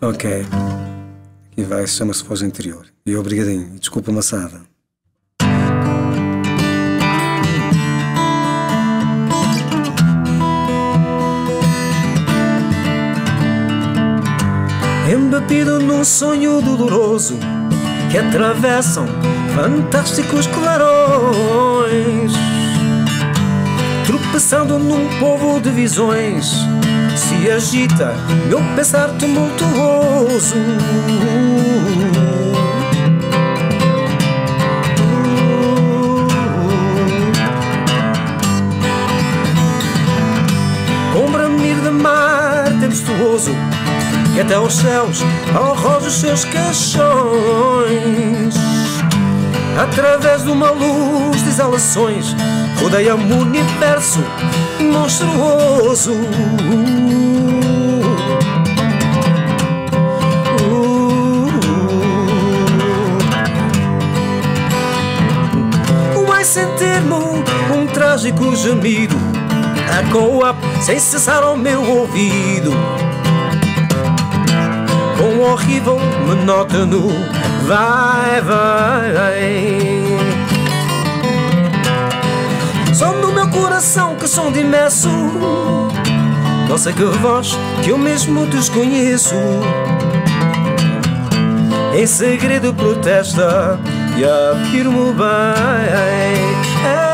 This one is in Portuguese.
Ok. Aqui vai, chama-se Voz Interior. E obrigadinho. Desculpa, maçada. Embebido num sonho doloroso que atravessam fantásticos clarões, tropeçando num povo de visões, se agita meu pensar tumultuoso. Com bramir de mar tempestuoso que até aos céus arroja os seus caixões, através de uma luz de exalações, rodeia-me o universo monstruoso. Vai sentir-me um trágico gemido, ecoa sem cessar ao meu ouvido, com um horrível monótono vai, vai. Só no meu coração que som de imenso, não sei que voz que eu mesmo desconheço, em segredo protesta e afirmo bem.